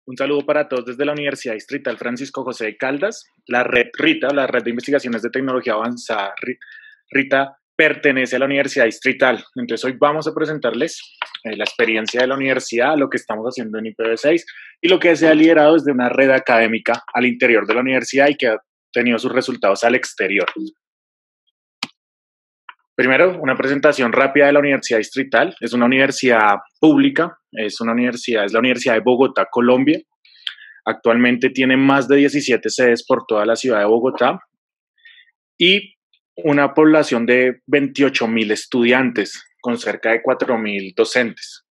Un saludo para todos desde la Universidad Distrital Francisco José de Caldas. La red RITA, la Red de Investigaciones de Tecnología Avanzada RITA, pertenece a la Universidad Distrital. Entonces hoy vamos a presentarles la experiencia de la universidad, lo que estamos haciendo en IPv6 y lo que se ha liderado desde una red académica al interior de la universidad y que ha tenido sus resultados al exterior. Primero, una presentación rápida de la Universidad Distrital. Es una universidad pública, es la Universidad de Bogotá, Colombia. Actualmente tiene más de 17 sedes por toda la ciudad de Bogotá y una población de 28.000 estudiantes con cerca de 4.000 docentes.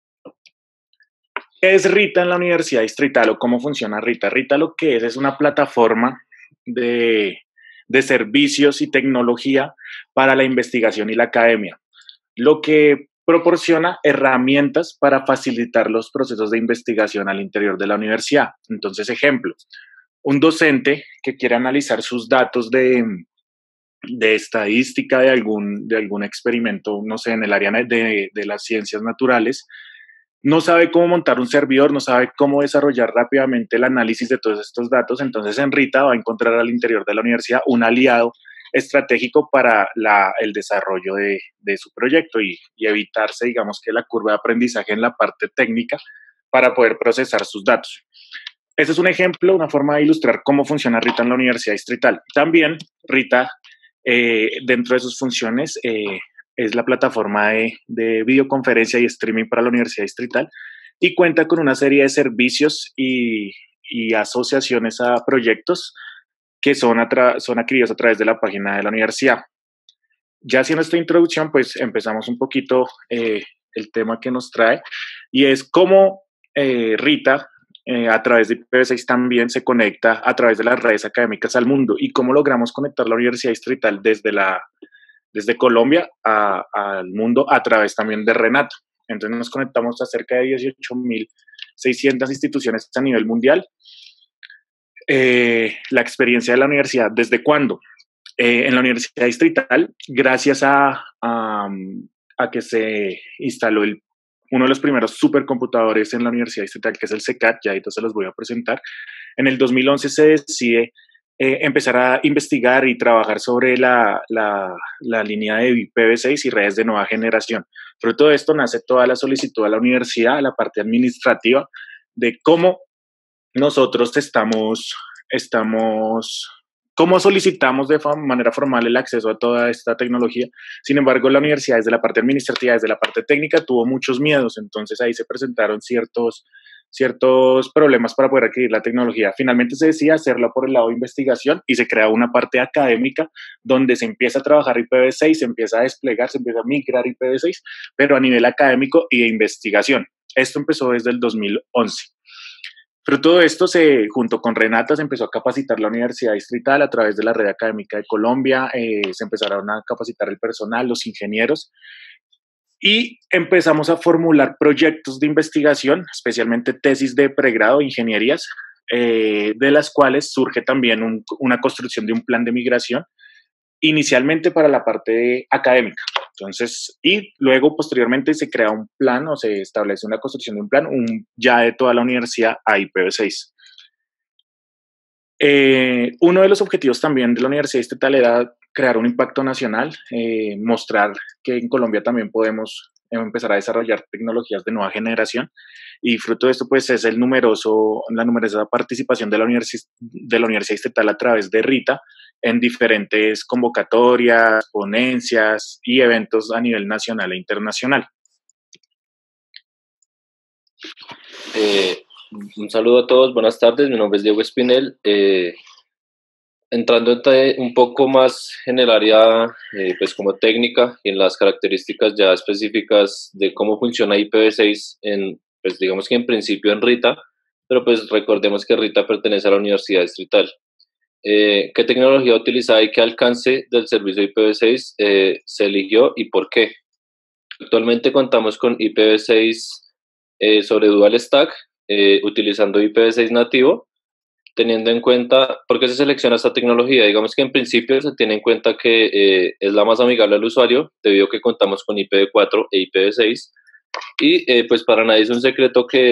¿Qué es RITA en la Universidad Distrital o cómo funciona RITA? RITA lo que es una plataforma de servicios y tecnología para la investigación y la academia, lo que proporciona herramientas para facilitar los procesos de investigación al interior de la universidad. Entonces, ejemplo, un docente que quiere analizar sus datos de estadística de algún experimento, no sé, en el área de las ciencias naturales, no sabe cómo montar un servidor, no sabe cómo desarrollar rápidamente el análisis de todos estos datos, entonces en RITA va a encontrar al interior de la universidad un aliado estratégico para el desarrollo de su proyecto y evitarse, digamos, que la curva de aprendizaje en la parte técnica para poder procesar sus datos. Ese es un ejemplo, una forma de ilustrar cómo funciona RITA en la Universidad Distrital. También RITA, dentro de sus funciones, es la plataforma de videoconferencia y streaming para la Universidad Distrital y cuenta con una serie de servicios y asociaciones a proyectos que son adquiridos a través de la página de la universidad. Ya haciendo esta introducción, pues empezamos un poquito el tema que nos trae y es cómo RITA a través de IPv6 también se conecta a través de las redes académicas al mundo y cómo logramos conectar la Universidad Distrital desde Colombia al mundo a través también de Renato. Entonces nos conectamos a cerca de 18.600 instituciones a nivel mundial. La experiencia de la universidad, ¿desde cuándo? En la Universidad Distrital, gracias a que se instaló uno de los primeros supercomputadores en la Universidad Distrital, que es el CECAT, ya ahorita se los voy a presentar. En el 2011 se decide empezar a investigar y trabajar sobre la línea de IPv6 y redes de nueva generación. Fruto de esto nace toda la solicitud a la universidad, la parte administrativa, de cómo nosotros cómo solicitamos de manera formal el acceso a toda esta tecnología. Sin embargo, la universidad desde la parte administrativa, desde la parte técnica, tuvo muchos miedos, entonces ahí se presentaron ciertos problemas para poder adquirir la tecnología. Finalmente se decide hacerlo por el lado de investigación y se crea una parte académica donde se empieza a trabajar IPv6, se empieza a desplegar, se empieza a migrar IPv6, pero a nivel académico y de investigación. Esto empezó desde el 2011. Fruto de esto, junto con Renata, se empezó a capacitar la Universidad Distrital a través de la Red Académica de Colombia, se empezaron a capacitar el personal, los ingenieros, y empezamos a formular proyectos de investigación, especialmente tesis de pregrado, ingenierías, de las cuales surge también una construcción de un plan de migración, inicialmente para la parte académica. Entonces, y luego posteriormente se crea un plan o se establece una construcción de un plan ya de toda la universidad a IPv6. Uno de los objetivos también de la Universidad Estatal era crear un impacto nacional, mostrar que en Colombia también podemos empezar a desarrollar tecnologías de nueva generación y fruto de esto pues es la numerosa participación de la Universidad Estatal a través de RITA en diferentes convocatorias, ponencias y eventos a nivel nacional e internacional. Un saludo a todos, buenas tardes, mi nombre es Diego Espinel. Entrando un poco más en el área pues como técnica y en las características ya específicas de cómo funciona IPv6, pues digamos que en principio en RITA, pero pues recordemos que RITA pertenece a la Universidad Distrital. ¿Qué tecnología utilizada y qué alcance del servicio IPv6 se eligió y por qué? Actualmente contamos con IPv6 sobre Dual Stack, utilizando IPv6 nativo, teniendo en cuenta, ¿por qué se selecciona esta tecnología? Digamos que en principio se tiene en cuenta que es la más amigable al usuario, debido a que contamos con IPv4 e IPv6, y pues para nadie es un secreto que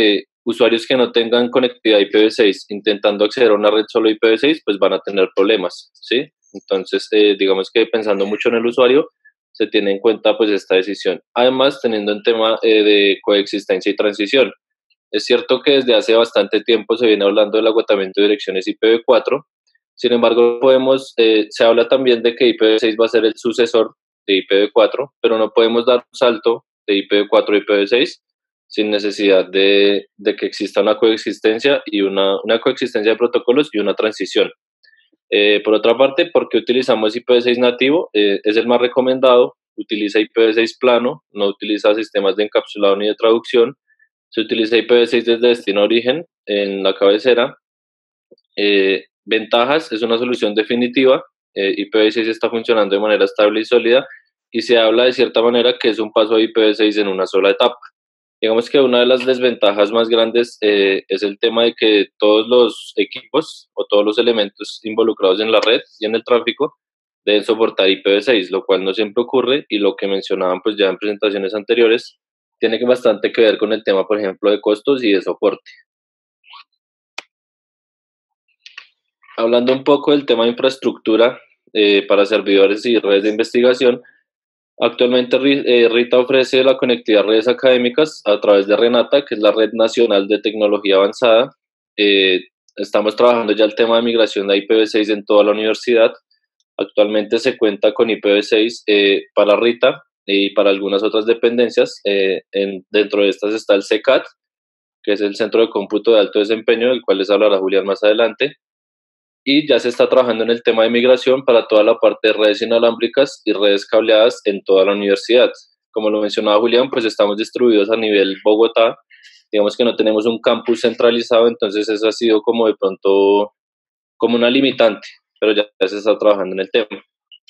usuarios que no tengan conectividad IPv6 intentando acceder a una red solo IPv6, pues van a tener problemas, ¿sí? Entonces, digamos que pensando mucho en el usuario, se tiene en cuenta pues esta decisión. Además, teniendo en tema de coexistencia y transición. Es cierto que desde hace bastante tiempo se viene hablando del agotamiento de direcciones IPv4, sin embargo, se habla también de que IPv6 va a ser el sucesor de IPv4, pero no podemos dar un salto de IPv4 a IPv6 sin necesidad de que exista una coexistencia y una coexistencia de protocolos y una transición. Por otra parte, ¿por qué utilizamos IPv6 nativo? Es el más recomendado, utiliza IPv6 plano, no utiliza sistemas de encapsulado ni de traducción, se utiliza IPv6 desde destino a origen en la cabecera. Ventajas, es una solución definitiva, IPv6 está funcionando de manera estable y sólida y se habla de cierta manera que es un paso a IPv6 en una sola etapa. Digamos que una de las desventajas más grandes es el tema de que todos los equipos o todos los elementos involucrados en la red y en el tráfico deben soportar IPv6, lo cual no siempre ocurre y lo que mencionaban pues ya en presentaciones anteriores tiene bastante que ver con el tema, por ejemplo, de costos y de soporte. Hablando un poco del tema de infraestructura para servidores y redes de investigación, actualmente RITA ofrece la conectividad a redes académicas a través de Renata, que es la Red Nacional de Tecnología Avanzada. Estamos trabajando ya el tema de migración de IPv6 en toda la universidad. Actualmente se cuenta con IPv6 para RITA y para algunas otras dependencias. Dentro de estas está el CECAT, que es el Centro de Cómputo de Alto Desempeño, del cual les hablará Julián más adelante. Y ya se está trabajando en el tema de migración para toda la parte de redes inalámbricas y redes cableadas en toda la universidad. Como lo mencionaba Julián, pues estamos distribuidos a nivel Bogotá, digamos que no tenemos un campus centralizado, entonces eso ha sido como de pronto como una limitante, pero ya se está trabajando en el tema.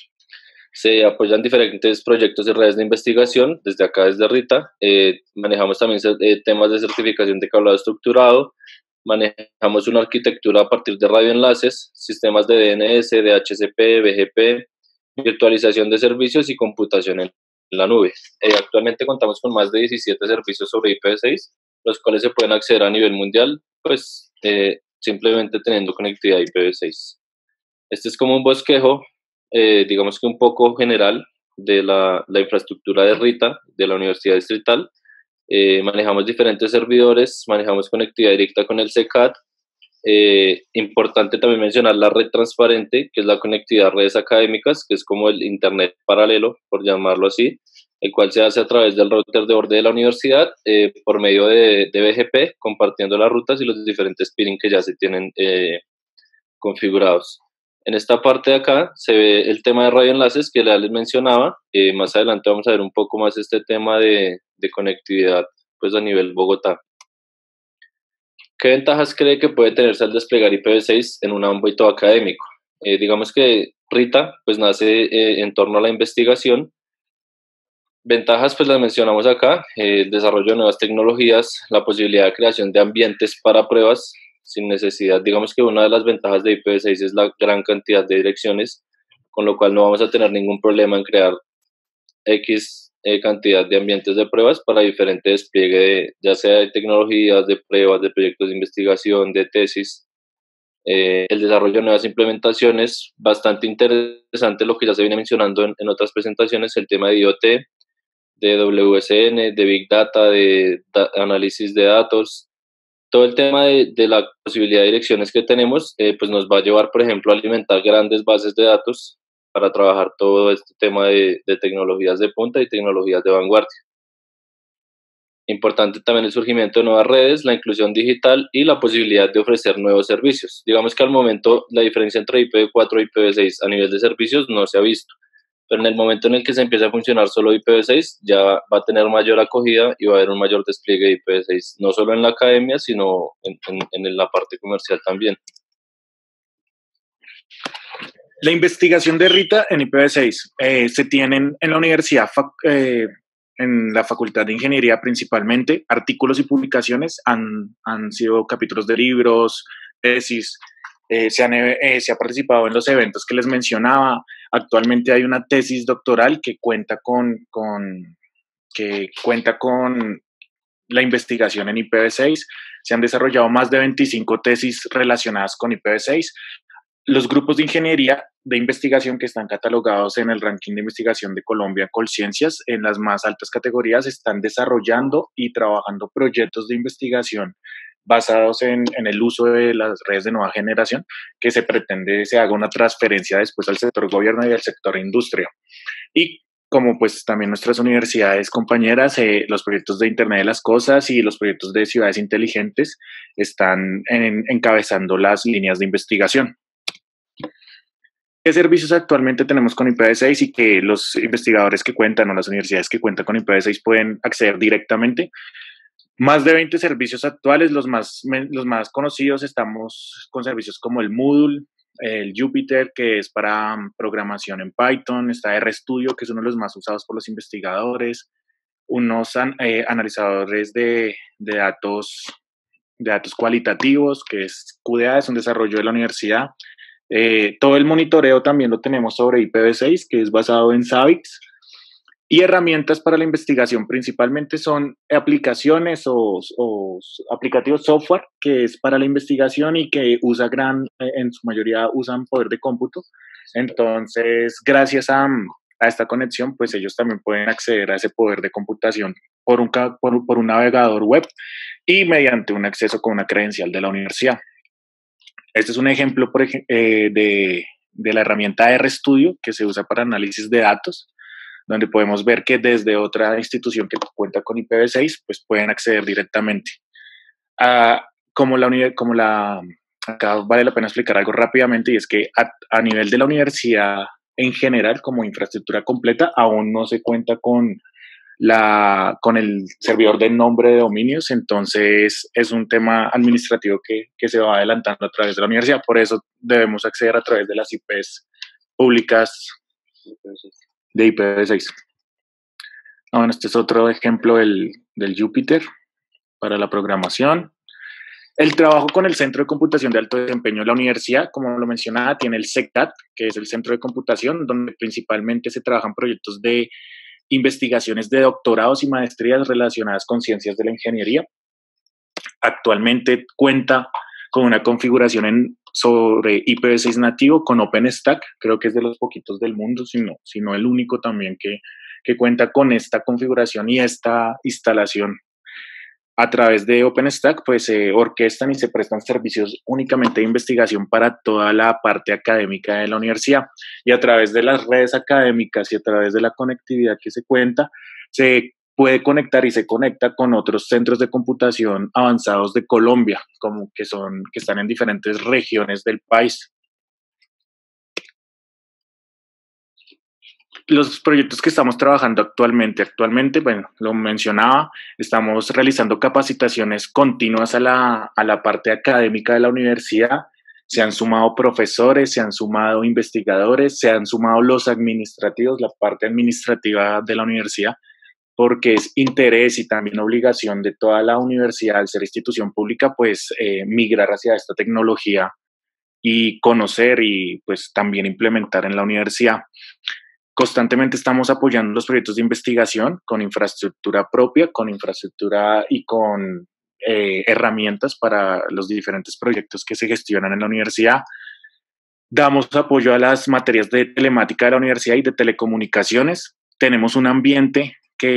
Se apoyan diferentes proyectos y redes de investigación, desde acá, desde RITA. Manejamos también temas de certificación de cableado estructurado, manejamos una arquitectura a partir de radioenlaces, sistemas de DNS, DHCP, BGP, virtualización de servicios y computación en la nube. Actualmente contamos con más de 17 servicios sobre IPv6, los cuales se pueden acceder a nivel mundial, pues simplemente teniendo conectividad IPv6. Este es como un bosquejo, digamos que un poco general de la infraestructura de RITA, de la Universidad Distrital. Manejamos diferentes servidores, manejamos conectividad directa con el CECAT. Importante también mencionar la red transparente, que es la conectividad a redes académicas, que es como el Internet paralelo, por llamarlo así, el cual se hace a través del router de borde de la universidad por medio de BGP, compartiendo las rutas y los diferentes peering que ya se tienen configurados. En esta parte de acá se ve el tema de radioenlaces que ya les mencionaba. Más adelante vamos a ver un poco más este tema de conectividad pues a nivel Bogotá. ¿Qué ventajas cree que puede tenerse al desplegar IPv6 en un ámbito académico? Digamos que RITA pues nace en torno a la investigación. Ventajas pues las mencionamos acá, el desarrollo de nuevas tecnologías, la posibilidad de creación de ambientes para pruebas sin necesidad. Digamos que una de las ventajas de IPv6 es la gran cantidad de direcciones, con lo cual no vamos a tener ningún problema en crear X cantidad de ambientes de pruebas para diferente despliegue, ya sea de tecnologías, de pruebas, de proyectos de investigación, de tesis. El desarrollo de nuevas implementaciones, bastante interesante lo que ya se viene mencionando en otras presentaciones, el tema de IoT, de WSN, de Big Data, de análisis de datos. Todo el tema de la posibilidad de direcciones que tenemos, pues nos va a llevar, por ejemplo, a alimentar grandes bases de datos para trabajar todo este tema de tecnologías de punta y tecnologías de vanguardia. Importante también el surgimiento de nuevas redes, la inclusión digital y la posibilidad de ofrecer nuevos servicios. Digamos que al momento la diferencia entre IPv4 y IPv6 a nivel de servicios no se ha visto, pero en el momento en el que se empiece a funcionar solo IPv6 ya va a tener mayor acogida y va a haber un mayor despliegue de IPv6, no solo en la academia, sino en la parte comercial también. La investigación de RITA en IPv6 se tienen en la universidad, en la Facultad de Ingeniería principalmente, artículos y publicaciones, han sido capítulos de libros, tesis, se ha participado en los eventos que les mencionaba. Actualmente hay una tesis doctoral que cuenta con la investigación en IPv6. Se han desarrollado más de 25 tesis relacionadas con IPv6. Los grupos de ingeniería de investigación que están catalogados en el ranking de investigación de Colombia, Colciencias, en las más altas categorías, están desarrollando y trabajando proyectos de investigación basados en el uso de las redes de nueva generación, que se pretende se haga una transferencia después al sector gobierno y al sector industria. Y como pues también nuestras universidades compañeras, los proyectos de Internet de las Cosas y los proyectos de ciudades inteligentes están encabezando las líneas de investigación. ¿Qué servicios actualmente tenemos con IPv6 y que los investigadores que cuentan o las universidades que cuentan con IPv6 pueden acceder directamente? Más de 20 servicios actuales, los más conocidos, estamos con servicios como el Moodle, el Jupyter, que es para programación en Python, está RStudio, que es uno de los más usados por los investigadores, unos analizadores de datos cualitativos, que es QDA, es un desarrollo de la universidad. Todo el monitoreo también lo tenemos sobre IPv6, que es basado en Savix. Y herramientas para la investigación principalmente son aplicaciones o aplicativos software, que es para la investigación y que en su mayoría usan poder de cómputo. Entonces, gracias a esta conexión, pues ellos también pueden acceder a ese poder de computación por un navegador web y mediante un acceso con una credencial de la universidad. Este es un ejemplo de la herramienta RStudio que se usa para análisis de datos, donde podemos ver que desde otra institución que cuenta con IPv6, pues pueden acceder directamente. Acá vale la pena explicar algo rápidamente, y es que a nivel de la universidad en general, como infraestructura completa, aún no se cuenta con el servidor de nombre de dominios, entonces es un tema administrativo que se va adelantando a través de la universidad, por eso debemos acceder a través de las IPs públicas de IPv6. Bueno, este es otro ejemplo del Jupyter para la programación. El trabajo con el Centro de Computación de Alto Desempeño de la universidad, como lo mencionaba, tiene el CECAT, que es el Centro de Computación, donde principalmente se trabajan proyectos de investigaciones de doctorados y maestrías relacionadas con ciencias de la ingeniería. Actualmente cuenta con una configuración sobre IPv6 nativo con OpenStack, creo que es de los poquitos del mundo, si no el único también que cuenta con esta configuración y esta instalación. A través de OpenStack, pues se orquestan y se prestan servicios únicamente de investigación para toda la parte académica de la universidad. Y a través de las redes académicas y a través de la conectividad que se cuenta, se puede conectar y se conecta con otros centros de computación avanzados de Colombia, que están en diferentes regiones del país. Los proyectos que estamos trabajando actualmente, bueno, lo mencionaba, estamos realizando capacitaciones continuas a la parte académica de la universidad. Se han sumado profesores, se han sumado investigadores, se han sumado los administrativos, la parte administrativa de la universidad, porque es interés y también obligación de toda la universidad, al ser institución pública, pues migrar hacia esta tecnología y conocer y pues también implementar en la universidad. Constantemente estamos apoyando los proyectos de investigación con infraestructura propia, con infraestructura y con herramientas para los diferentes proyectos que se gestionan en la universidad. Damos apoyo a las materias de telemática de la universidad y de telecomunicaciones. Creamos un ambiente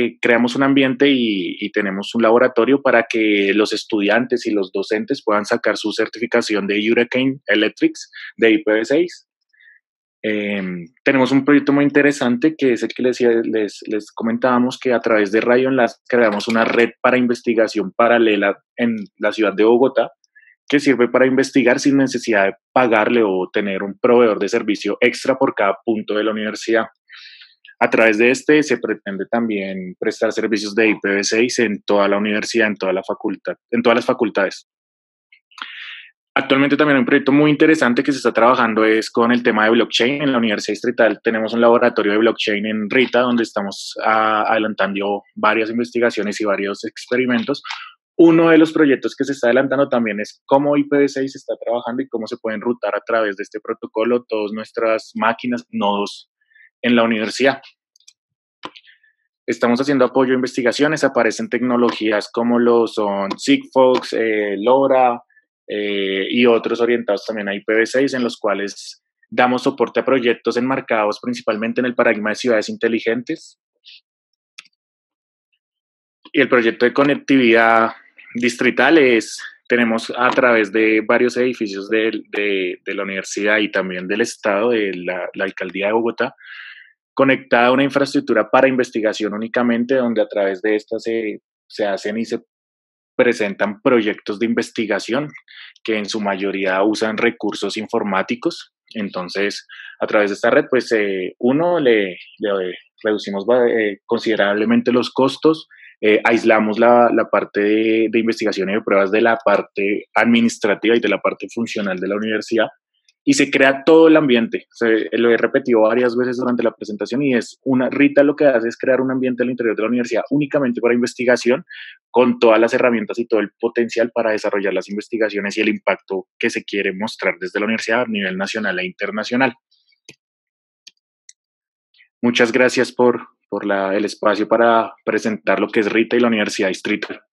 y tenemos un laboratorio para que los estudiantes y los docentes puedan sacar su certificación de Hurricane Electrics de IPv6. Tenemos un proyecto muy interesante que es el que les comentábamos, que a través de Radio Enlace creamos una red para investigación paralela en la ciudad de Bogotá, que sirve para investigar sin necesidad de pagarle o tener un proveedor de servicio extra por cada punto de la universidad. A través de se pretende también prestar servicios de IPv6 en toda la universidad, en todas las facultades. Actualmente también hay un proyecto muy interesante que se está trabajando es con el tema de blockchain. En la Universidad Distrital tenemos un laboratorio de blockchain en Rita, donde estamos adelantando varias investigaciones y varios experimentos. Uno de los proyectos que se está adelantando también es cómo IPv6 se está trabajando y cómo se pueden rutar a través de este protocolo todas nuestras máquinas, nodos en la universidad. estamos haciendo apoyo a investigaciones, aparecen tecnologías como lo son Sigfox, LoRa y otros orientados también a IPv6, en los cuales damos soporte a proyectos enmarcados principalmente en el paradigma de ciudades inteligentes. Y el proyecto de conectividad distrital tenemos a través de varios edificios de la universidad y también del estado, de la alcaldía de Bogotá, conectada a una infraestructura para investigación únicamente, donde a través de esta se hacen y se presentan proyectos de investigación que en su mayoría usan recursos informáticos. Entonces, a través de esta red, pues uno, le reducimos considerablemente los costos, aislamos la parte de investigación y de pruebas de la parte administrativa y de la parte funcional de la universidad, y se crea todo el ambiente. Lo he repetido varias veces durante la presentación y Rita lo que hace es crear un ambiente al interior de la universidad únicamente para investigación, con todas las herramientas y todo el potencial para desarrollar las investigaciones y el impacto que se quiere mostrar desde la universidad a nivel nacional e internacional. Muchas gracias por el espacio para presentar lo que es Rita y la Universidad Distrital.